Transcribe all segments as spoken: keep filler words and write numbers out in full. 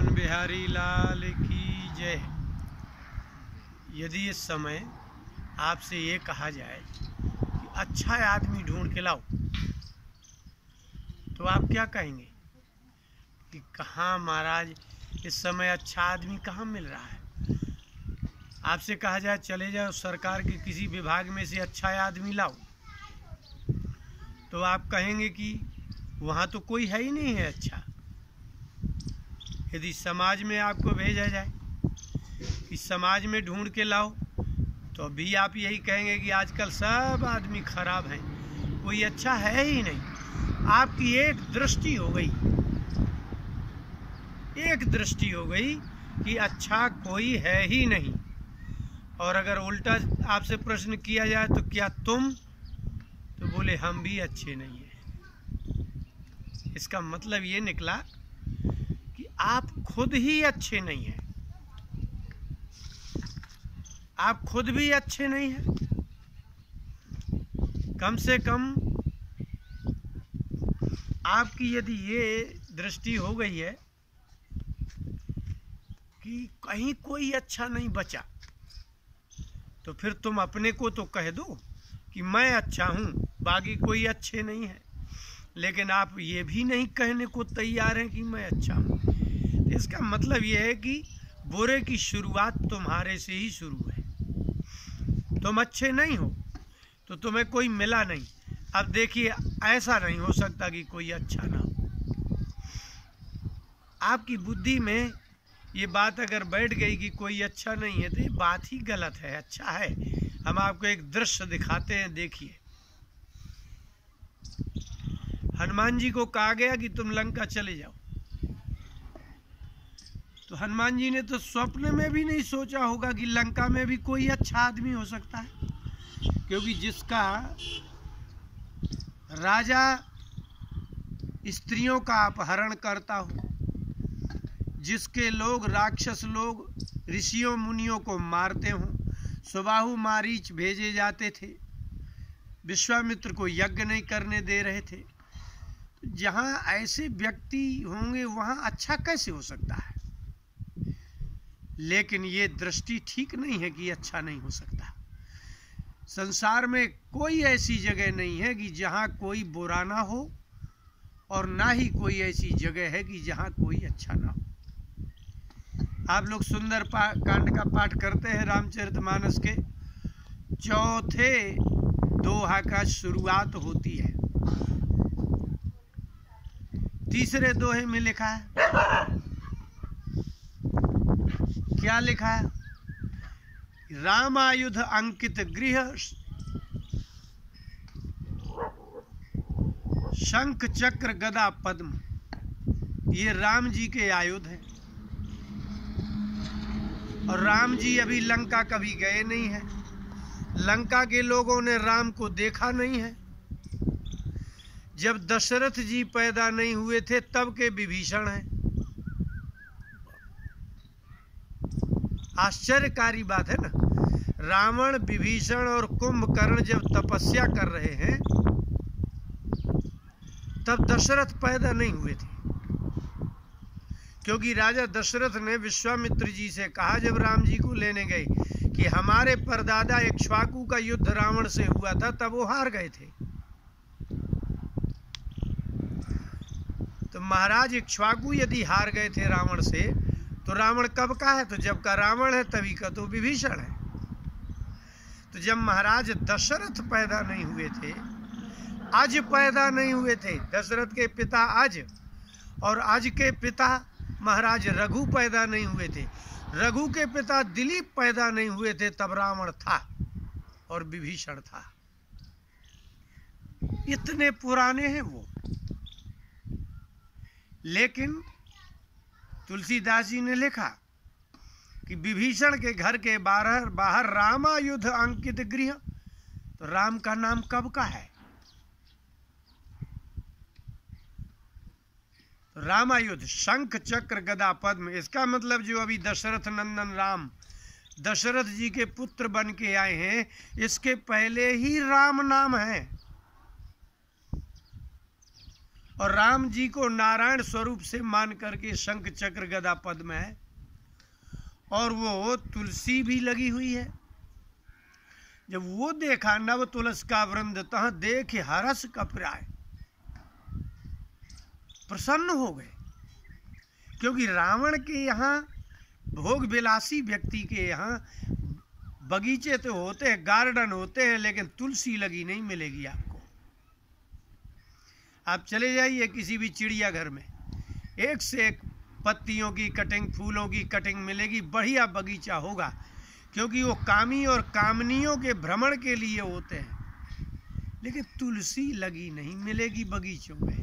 पवन बिहारी लाल की जय। यदि इस समय आपसे ये कहा जाए कि अच्छा आदमी ढूंढ के लाओ, तो आप क्या कहेंगे कि कहाँ महाराज, इस समय अच्छा आदमी कहाँ मिल रहा है। आपसे कहा जाए चले जाओ सरकार के किसी विभाग में से अच्छा आदमी लाओ, तो आप कहेंगे कि वहाँ तो कोई है ही नहीं है अच्छा। यदि समाज में आपको भेजा जाए कि समाज में ढूंढ के लाओ, तो भी आप यही कहेंगे कि आजकल सब आदमी खराब हैं, कोई अच्छा है ही नहीं। आपकी एक दृष्टि हो गई, एक दृष्टि हो गई कि अच्छा कोई है ही नहीं। और अगर उल्टा आपसे प्रश्न किया जाए तो क्या तुम, तो बोले हम भी अच्छे नहीं हैं। इसका मतलब ये निकला कि आप खुद ही अच्छे नहीं हैं, आप खुद भी अच्छे नहीं हैं। कम से कम आपकी यदि ये दृष्टि हो गई है कि कहीं कोई अच्छा नहीं बचा, तो फिर तुम अपने को तो कह दो कि मैं अच्छा हूँ, बाकी कोई अच्छे नहीं है। लेकिन आप ये भी नहीं कहने को तैयार हैं कि मैं अच्छा हूँ। इसका मतलब ये है कि बुरे की शुरुआत तुम्हारे से ही शुरू है। तुम अच्छे नहीं हो तो तुम्हें कोई मिला नहीं। अब देखिए, ऐसा नहीं हो सकता कि कोई अच्छा ना हो। आपकी बुद्धि में ये बात अगर बैठ गई कि कोई अच्छा नहीं है, तो ये बात ही गलत है। अच्छा है। हम आपको एक दृश्य दिखाते हैं, देखिए। हनुमान जी को कहा गया कि तुम लंका चले जाओ, तो हनुमान जी ने तो स्वप्न में भी नहीं सोचा होगा कि लंका में भी कोई अच्छा आदमी हो सकता है। क्योंकि जिसका राजा स्त्रियों का अपहरण करता हो, जिसके लोग राक्षस लोग ऋषियों मुनियों को मारते हों, सुबाहु मारीच भेजे जाते थे, विश्वामित्र को यज्ञ नहीं करने दे रहे थे, जहाँ ऐसे व्यक्ति होंगे वहाँ अच्छा कैसे हो सकता है। लेकिन ये दृष्टि ठीक नहीं है कि अच्छा नहीं हो सकता। संसार में कोई ऐसी जगह नहीं है कि जहाँ कोई बुरा ना हो, और ना ही कोई ऐसी जगह है कि जहाँ कोई अच्छा ना हो। आप लोग सुंदर कांड का पाठ करते हैं, रामचरितमानस के चौथे दोहा का शुरुआत होती है। तीसरे दोहे में लिखा है, क्या लिखा है? रामायुध अंकित गृह, शंख चक्र गदा पद्म। ये राम जी के आयुध हैं। और राम जी अभी लंका कभी गए नहीं हैं। लंका के लोगों ने राम को देखा नहीं है। जब दशरथ जी पैदा नहीं हुए थे तब के विभीषण हैं। आश्चर्यकारी बात है ना। रावण, विभीषण और कुंभकर्ण जब तपस्या कर रहे हैं तब दशरथ पैदा नहीं हुए थे। क्योंकि राजा दशरथ ने विश्वामित्र जी से कहा जब राम जी को लेने गए कि हमारे परदादा इक्ष्वाकु का युद्ध रावण से हुआ था, तब वो हार गए थे। तो महाराज इक्ष्वाकु यदि हार गए थे रावण से, तो रावण कब का है? तो जब का रावण है तभी का तो विभीषण है। तो जब महाराज दशरथ पैदा नहीं हुए थे, अज पैदा नहीं हुए थे, दशरथ के पिता अज, और अज के पिता महाराज रघु पैदा नहीं हुए थे, रघु के पिता दिलीप पैदा नहीं हुए थे, तब रावण था और विभीषण था। इतने पुराने हैं वो। लेकिन तुलसीदास जी ने लिखा कि विभीषण के घर के बाहर बाहर रामायुध अंकित गृह। तो राम का नाम कब का है? रामायुध, शंख चक्र गदा पद्म। इसका मतलब जो अभी दशरथ नंदन राम दशरथ जी के पुत्र बन के आए हैं, इसके पहले ही राम नाम है। और राम जी को नारायण स्वरूप से मान करके शंख चक्र गदा पद्म है, और वो तुलसी भी लगी हुई है। जब वो देखा नव तुलस का वृंद तह देख हरस कपराए, प्रसन्न हो गए। क्योंकि रावण के यहाँ, भोग विलासी व्यक्ति के यहाँ बगीचे तो होते हैं, गार्डन होते हैं, लेकिन तुलसी लगी नहीं मिलेगी आपको। आप चले जाइए किसी भी चिड़ियाघर में, एक से एक पत्तियों की कटिंग, फूलों की कटिंग मिलेगी, बढ़िया बगीचा होगा, क्योंकि वो कामी और कामनियों के भ्रमण के लिए होते हैं। लेकिन तुलसी लगी नहीं मिलेगी बगीचों में।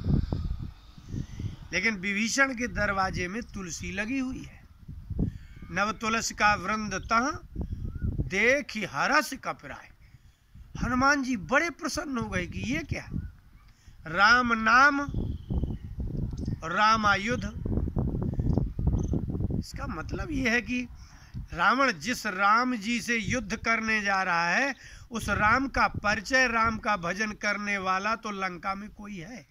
लेकिन विभीषण के दरवाजे में तुलसी लगी हुई है। नव तुलस का वृंद तह देख हरस कपराए। हनुमान जी बड़े प्रसन्न हो गए कि ये क्या, राम नाम रामायुध। इसका मतलब ये है कि रावण जिस राम जी से युद्ध करने जा रहा है, उस राम का परिचय, राम का भजन करने वाला तो लंका में कोई है।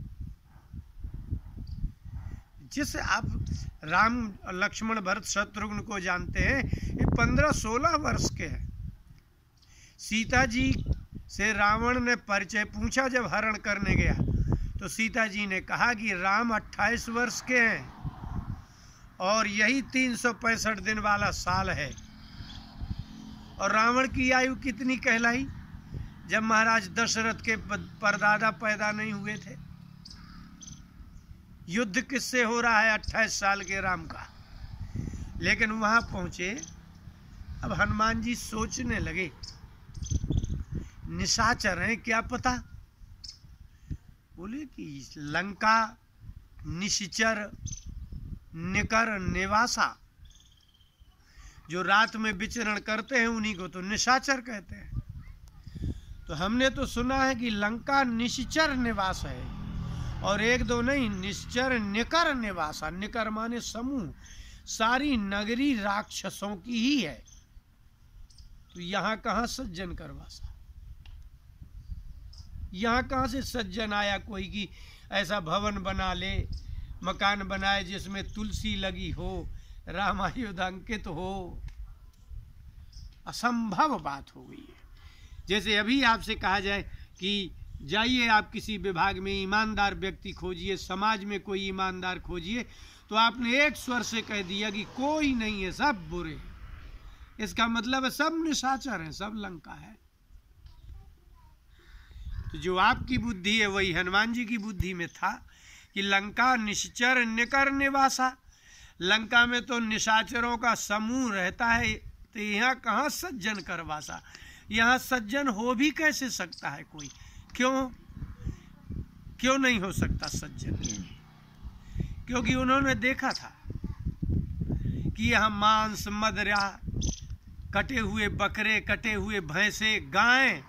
जिस आप राम लक्ष्मण भरत शत्रुघ्न को जानते हैं, ये पंद्रह सोलह वर्ष के हैं। सीता जी से रावण ने परिचय पूछा जब हरण करने गया, तो सीता जी ने कहा कि राम अट्ठाईस वर्ष के हैं और यही तीन सौ पैंसठ दिन वाला साल है। और रावण की आयु कितनी कहलाई जब महाराज दशरथ के परदादा पैदा नहीं हुए थे। युद्ध किससे हो रहा है, अट्ठाईस साल के राम का। लेकिन वहां पहुंचे, अब हनुमान जी सोचने लगे, निशाचर हैं क्या पता। बोले कि लंका निश्चर निकर निवासा, जो रात में विचरण करते हैं उन्हीं को तो निशाचर कहते हैं। तो हमने तो सुना है कि लंका निश्चर निवास है, और एक दो नहीं, निश्चर निकर निवासा। निकर माने समूह, सारी नगरी राक्षसों की ही है। तो यहाँ कहाँ सज्जन करवासा, यहाँ कहाँ से सज्जन आया कोई कि ऐसा भवन बना ले, मकान बनाए जिसमें तुलसी लगी हो, रामायुध अंकित हो। असंभव बात हो गई है। जैसे अभी आपसे कहा जाए कि जाइए आप किसी विभाग में ईमानदार व्यक्ति खोजिए, समाज में कोई ईमानदार खोजिए, तो आपने एक स्वर से कह दिया कि कोई नहीं है, सब बुरे हैं। इसका मतलब है सब निशाचर हैं, सब लंका है। तो जो आपकी बुद्धि है वही हनुमान जी की बुद्धि में था कि लंका निश्चर निकर निवासा। लंका में तो निशाचरों का समूह रहता है, तो यहाँ कहाँ सज्जन करवासा। यहाँ सज्जन हो भी कैसे सकता है कोई, क्यों क्यों नहीं हो सकता सज्जन? क्योंकि उन्होंने देखा था कि यहाँ मांस, मदिरा, कटे हुए बकरे, कटे हुए भैंसे, गायें,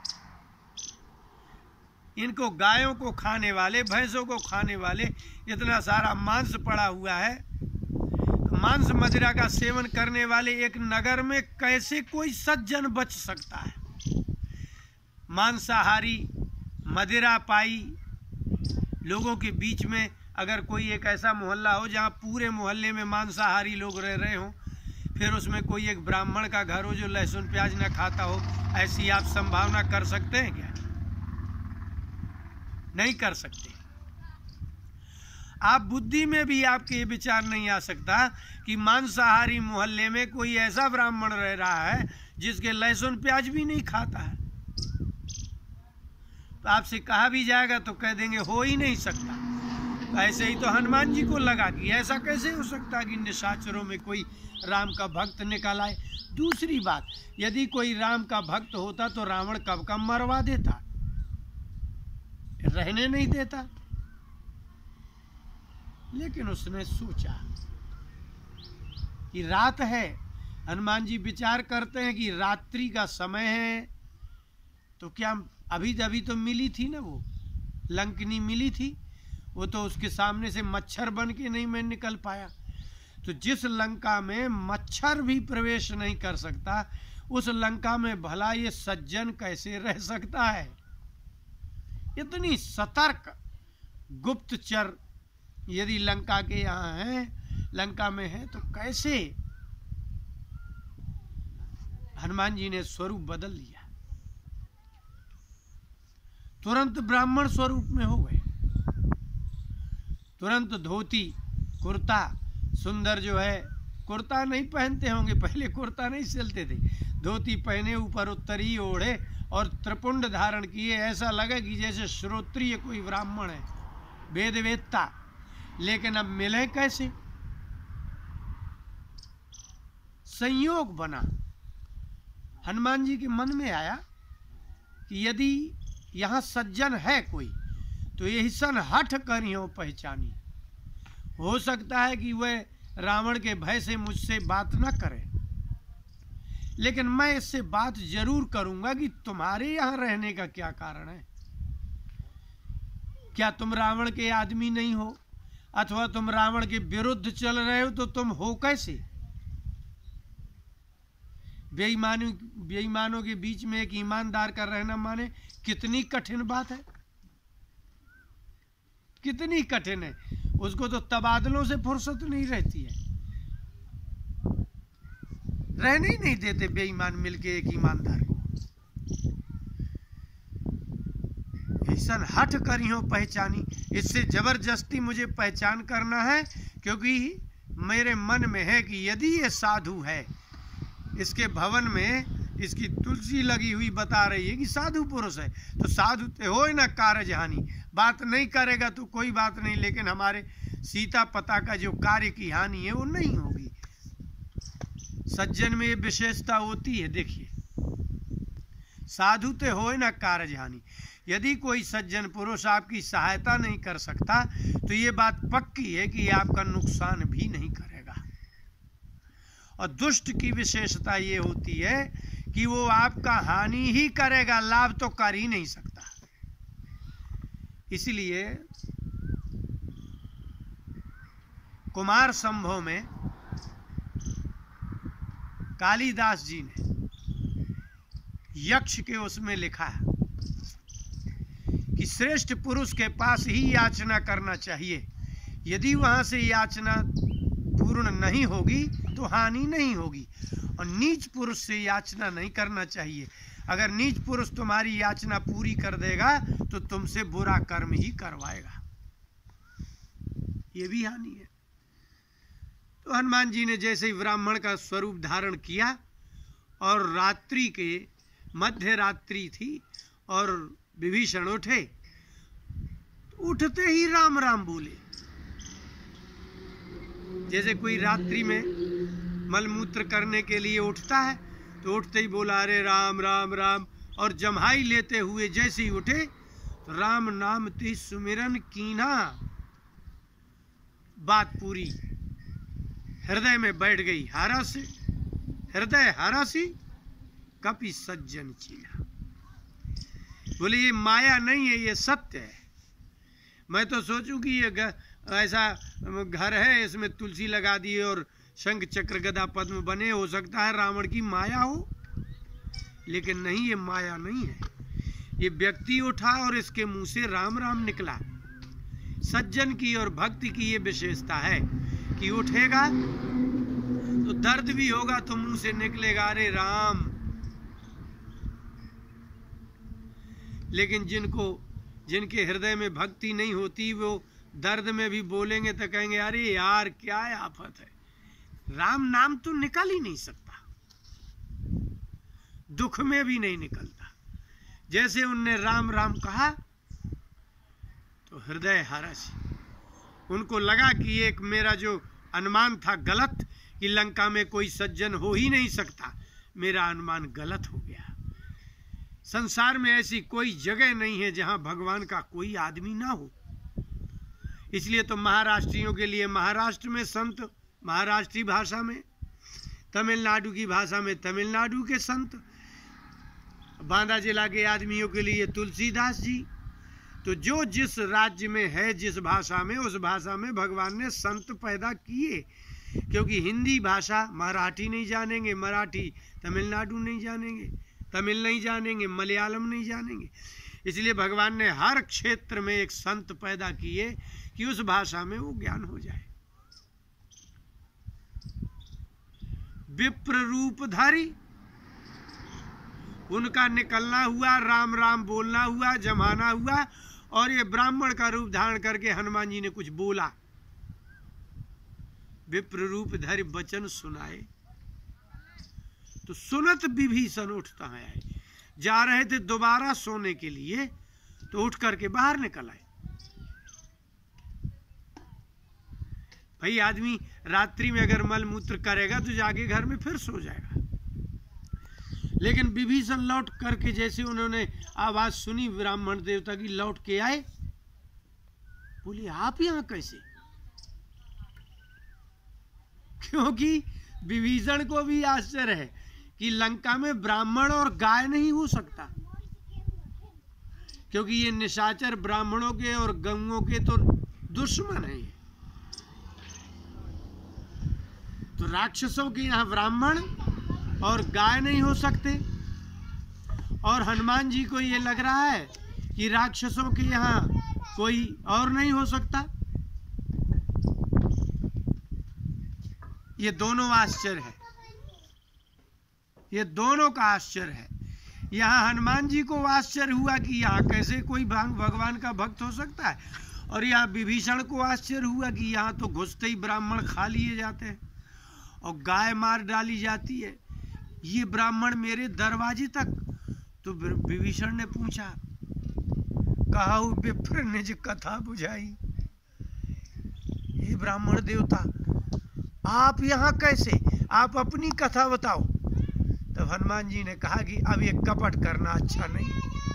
इनको गायों को खाने वाले, भैंसों को खाने वाले इतना सारा मांस पड़ा हुआ है। तो मांस मदिरा का सेवन करने वाले एक नगर में कैसे कोई सज्जन बच सकता है? मांसाहारी, मदिरा पाई लोगों के बीच में अगर कोई एक ऐसा मोहल्ला हो जहाँ पूरे मोहल्ले में मांसाहारी लोग रह रहे हों, फिर उसमें कोई एक ब्राह्मण का घर हो जो लहसुन प्याज न खाता हो, ऐसी आप संभावना कर सकते हैं क्या? नहीं कर सकते। आप बुद्धि में भी आपके ये विचार नहीं आ सकता कि मांसाहारी मोहल्ले में कोई ऐसा ब्राह्मण रह रहा है जिसके लहसुन प्याज भी नहीं खाता है। तो आपसे कहा भी जाएगा तो कह देंगे हो ही नहीं सकता। तो ऐसे ही तो हनुमान जी को लगा कि ऐसा कैसे हो सकता कि निशाचरों में कोई राम का भक्त निकल आए। दूसरी बात, यदि कोई राम का भक्त होता तो रावण कब का मरवा देता, रहने नहीं देता। लेकिन उसने सोचा कि रात है, हनुमान जी विचार करते हैं कि रात्रि का समय है, तो क्या अभी अभी तो मिली थी ना वो लंकनी मिली थी, वो तो उसके सामने से मच्छर बन के नहीं मैं निकल पाया। तो जिस लंका में मच्छर भी प्रवेश नहीं कर सकता, उस लंका में भला ये सज्जन कैसे रह सकता है? इतनी सतर्क गुप्तचर यदि लंका के यहाँ हैं, लंका में है, तो कैसे हनुमान जी ने स्वरूप बदल लिया, तुरंत ब्राह्मण स्वरूप में हो गए, तुरंत धोती कुर्ता सुंदर जो है, कुर्ता नहीं पहनते होंगे, पहले कुर्ता नहीं सिलते थे, धोती पहने, ऊपर उत्तरी ओढ़े और त्रिपुंड धारण किए, ऐसा लगे कि जैसे श्रोत्रिय कोई ब्राह्मण है, वेद वेदता। लेकिन अब मिले कैसे? संयोग बना, हनुमान जी के मन में आया कि यदि यहाँ सज्जन है कोई तो यही सन हठ करियो पहचानी, हो सकता है कि वह रावण के भय से मुझसे बात न करे, लेकिन मैं इससे बात जरूर करूंगा कि तुम्हारे यहाँ रहने का क्या कारण है। क्या तुम रावण के आदमी नहीं हो, अथवा तुम रावण के विरुद्ध चल रहे हो, तो तुम हो कैसे? बेईमानों बेईमानों के बीच में एक ईमानदार का रहना माने कितनी कठिन बात है, कितनी कठिन है। उसको तो तबादलों से फुर्सत नहीं रहती है, रहने ही नहीं देते बेईमान मिलके एक ईमानदार को। ऐसा हठ करियो पहचानी, इससे जबरदस्ती मुझे पहचान करना है, क्योंकि मेरे मन में है कि यदि ये साधु है, इसके भवन में इसकी तुलसी लगी हुई बता रही है कि साधु पुरुष है, तो साधु ते हो ना कार्य हानि, बात नहीं करेगा तो कोई बात नहीं, लेकिन हमारे सीता पता का जो कार्य की हानि है वो नहीं होगी। सज्जन में ये विशेषता होती है। देखिए, साधु ते हो ना कार्य हानि, यदि कोई सज्जन पुरुष आपकी सहायता नहीं कर सकता तो ये बात पक्की है कि आपका नुकसान भी नहीं करेगा। और दुष्ट की विशेषता ये होती है कि वो आपका हानि ही करेगा, लाभ तो कर ही नहीं सकता। इसलिए कुमार संभव में कालिदास जी ने यक्ष के उसमें लिखा है कि श्रेष्ठ पुरुष के पास ही याचना करना चाहिए, यदि वहां से याचना पूर्ण नहीं होगी तो हानि नहीं होगी, और नीच पुरुष से याचना नहीं करना चाहिए। अगर नीच पुरुष तुम्हारी याचना पूरी कर देगा तो तुमसे बुरा कर्म ही करवाएगा, ये भी हानि है। तो हनुमान जी ने जैसे ही ब्राह्मण का स्वरूप धारण किया और रात्रि के मध्य रात्रि थी और विभीषण उठे, उठते ही राम राम बोले। जैसे कोई रात्रि में मलमूत्र करने के लिए उठता है तो उठते ही बोला अरे राम राम राम, और जम्हाई लेते हुए जैसे ही उठे तो राम नाम ती सुमिरन कीना, बात पूरी हृदय में बैठ गई। हारा से हृदय हारा सी कपि सज्जन चिया, बोले ये माया नहीं है, ये सत्य है। मैं तो सोचूं कि ये ऐसा घर है, इसमें तुलसी लगा दिए और शंख चक्र गदा पद्म बने, हो सकता है रावण की माया हो, लेकिन नहीं, ये माया नहीं है। ये व्यक्ति उठा और इसके मुंह से राम राम निकला। सज्जन की और भक्ति की ये विशेषता है कि उठेगा तो दर्द भी होगा तो मुंह से निकलेगा अरे राम, लेकिन जिनको जिनके हृदय में भक्ति नहीं होती वो दर्द में भी बोलेंगे तो कहेंगे अरे यार क्या आफत है, राम नाम तो निकल ही नहीं सकता, दुख में भी नहीं निकलता। जैसे उनने राम राम कहा तो हृदय हर्ष, उनको लगा कि एक मेरा जो अनुमान था गलत कि लंका में कोई सज्जन हो ही नहीं सकता, मेरा अनुमान गलत हो गया। संसार में ऐसी कोई जगह नहीं है जहां भगवान का कोई आदमी ना हो। इसलिए तो महाराष्ट्रियों के लिए महाराष्ट्र में संत, महाराष्ट्री भाषा में, तमिलनाडु की भाषा में तमिलनाडु के संत, बांदा जिला के आदमियों के लिए तुलसीदास जी। तो जो जिस राज्य में है, जिस भाषा में, उस भाषा में भगवान ने संत पैदा किए। क्योंकि हिंदी भाषा मराठी नहीं जानेंगे, मराठी तमिलनाडु नहीं जानेंगे, तमिल नहीं जानेंगे, मलयालम नहीं जानेंगे। इसलिए भगवान ने हर क्षेत्र में एक संत पैदा किए कि उस भाषा में वो ज्ञान हो जाए। विप्र रूपधारी, उनका निकलना हुआ, राम राम बोलना हुआ, जमाना हुआ, और ये ब्राह्मण का रूप धारण करके हनुमान जी ने कुछ बोला। विप्र रूपधारी वचन सुनाए तो सुनत विभीषण उठता है। जा रहे थे दोबारा सोने के लिए तो उठ करके बाहर निकल आए। भाई आदमी रात्रि में अगर मल मूत्र करेगा तो जाके घर में फिर सो जाएगा, लेकिन विभीषण लौट करके जैसे उन्होंने आवाज सुनी ब्राह्मण देवता की, लौट के आए, बोले आप यहां कैसे? क्योंकि विभीषण को भी आश्चर्य है कि लंका में ब्राह्मण और गाय नहीं हो सकता, क्योंकि ये निशाचर ब्राह्मणों के और गौओं के तो दुश्मन है। तो राक्षसों के यहाँ ब्राह्मण और गाय नहीं हो सकते, और हनुमान जी को ये लग रहा है कि राक्षसों के यहाँ कोई और नहीं हो सकता। ये दोनों आश्चर्य है, ये दोनों का आश्चर्य है। यहाँ हनुमान जी को आश्चर्य हुआ कि यहाँ कैसे कोई भगवान का भक्त हो सकता है, और यहाँ विभीषण को आश्चर्य हुआ कि यहाँ तो घुसते ही ब्राह्मण खा लिए जाते हैं और गाय मार डाली जाती है, ये ब्राह्मण मेरे दरवाजे तक। तो विभीषण ने पूछा, कहु विप्र निज कथा बुझाई, हे ब्राह्मण देवता आप यहाँ कैसे, आप अपनी कथा बताओ। तो हनुमान जी ने कहा कि अब ये कपट करना अच्छा नहीं।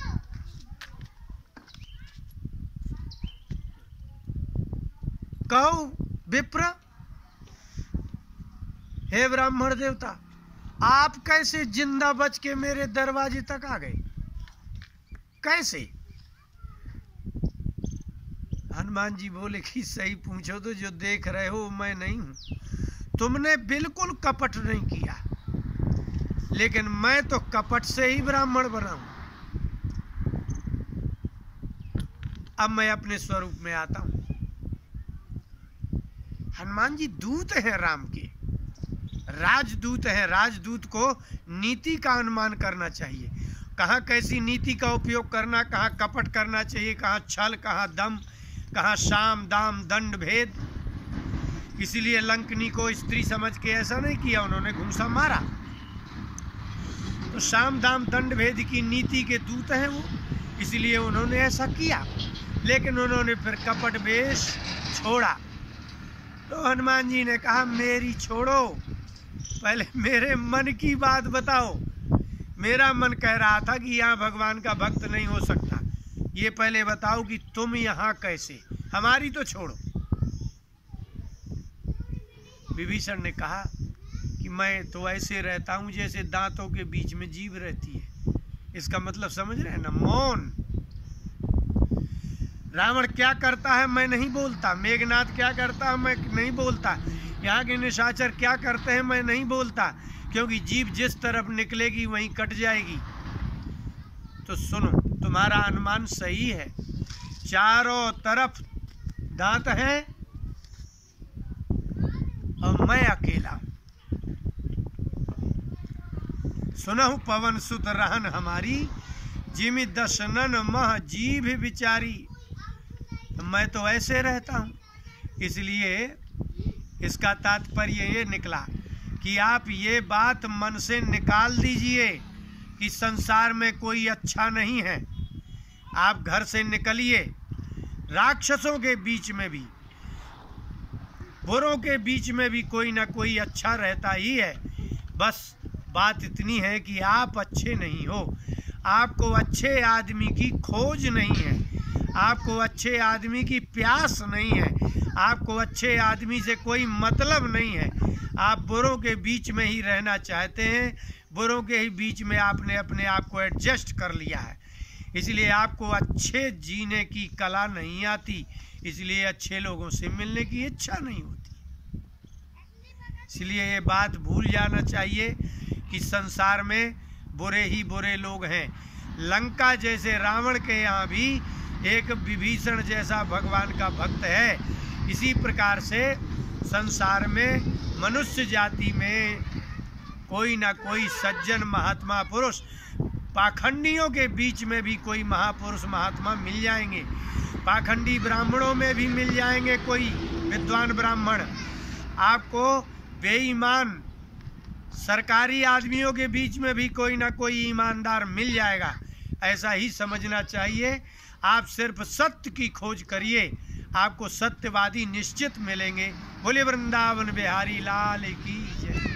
कहु विप्र, हे ब्राह्मण देवता आप कैसे जिंदा बच के मेरे दरवाजे तक आ गए, कैसे? हनुमान जी बोले कि सही पूछो तो जो देख रहे हो मैं नहीं हूं। तुमने बिल्कुल कपट नहीं किया, लेकिन मैं तो कपट से ही ब्राह्मण बना हूं। अब मैं अपने स्वरूप में आता हूं। हनुमान जी दूत हैं राम के, राजदूत है। राजदूत को नीति का अनुमान करना चाहिए, कहाँ कैसी नीति का उपयोग करना, कहाँ कपट करना चाहिए, कहाँ छल, कहाँ दम, कहाँ साम दाम दंड भेद। इसीलिए लंकनी को स्त्री समझ के ऐसा नहीं किया, उन्होंने घूंसा मारा। तो साम दाम दंड भेद की नीति के दूत हैं वो, इसलिए उन्होंने ऐसा किया। लेकिन उन्होंने फिर कपट वेश छोड़ा। तो हनुमान जी ने कहा मेरी छोड़ो, पहले मेरे मन की बात बताओ। मेरा मन कह रहा था कि यहाँ भगवान का भक्त नहीं हो सकता, ये पहले बताओ कि तुम यहाँ कैसे, हमारी तो छोड़ो। विभीषण ने कहा कि मैं तो ऐसे रहता हूँ जैसे दांतों के बीच में जीभ रहती है। इसका मतलब समझ रहे हैं ना, मौन। रावण क्या करता है मैं नहीं बोलता, मेघनाथ क्या करता है मैं नहीं बोलता, यहाँ के निशाचर क्या करते हैं मैं नहीं बोलता, क्योंकि जीभ जिस तरफ निकलेगी वहीं कट जाएगी। तो सुनो, तुम्हारा अनुमान सही है, चारों तरफ दांत हैं और मैं अकेला। सुनहु पवन सुत रहन हमारी, जिमि दशनन मह जीभ विचारी। तो मैं तो ऐसे रहता हूँ, इसलिए इसका तात्पर्य ये निकला कि आप ये बात मन से निकाल दीजिए कि संसार में कोई अच्छा नहीं है। आप घर से निकलिए, राक्षसों के बीच में भी, बुरों के बीच में भी कोई ना कोई अच्छा रहता ही है। बस बात इतनी है कि आप अच्छे नहीं हो, आपको अच्छे आदमी की खोज नहीं है, आपको अच्छे आदमी की प्यास नहीं है, आपको अच्छे आदमी से कोई मतलब नहीं है। आप बुरों के बीच में ही रहना चाहते हैं, बुरों के ही बीच में आपने अपने आप को एडजस्ट कर लिया है, इसलिए आपको अच्छे जीने की कला नहीं आती, इसलिए अच्छे लोगों से मिलने की इच्छा नहीं होती। इसलिए ये बात भूल जाना चाहिए कि संसार में बुरे ही बुरे लोग हैं। लंका जैसे रावण के यहाँ भी एक विभीषण जैसा भगवान का भक्त है। इसी प्रकार से संसार में मनुष्य जाति में कोई ना कोई सज्जन महात्मा पुरुष, पाखंडियों के बीच में भी कोई महापुरुष महात्मा मिल जाएंगे, पाखंडी ब्राह्मणों में भी मिल जाएंगे कोई विद्वान ब्राह्मण, आपको बेईमान सरकारी आदमियों के बीच में भी कोई ना कोई ईमानदार मिल जाएगा। ऐसा ही समझना चाहिए। आप सिर्फ सत्य की खोज करिए, आपको सत्यवादी निश्चित मिलेंगे। बोले वृंदावन बिहारी लाल की जय।